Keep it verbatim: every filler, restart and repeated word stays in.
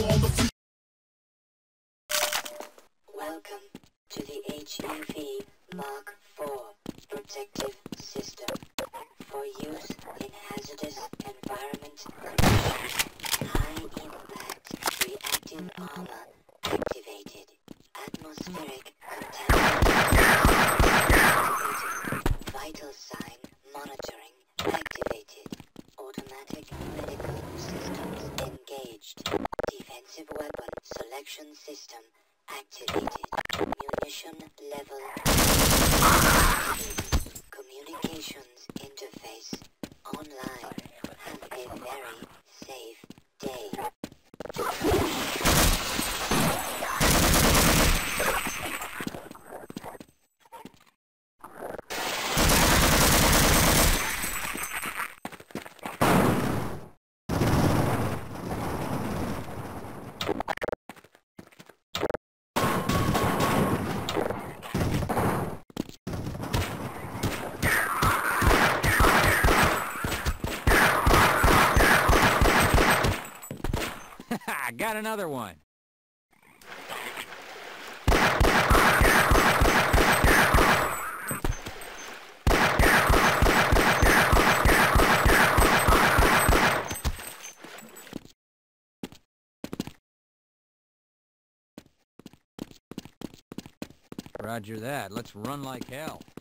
Welcome to the H U V Mark four protective system for use in hazardous environment conditions. High impact reactive armor activated. Atmospheric contamination activated. Vital sign monitoring activated. Automatic medical systems engaged. Defensive weapon selection system activated. Munition level activated. Communications interface online. Have a very safe day. I got another one. Roger that. Let's run like hell.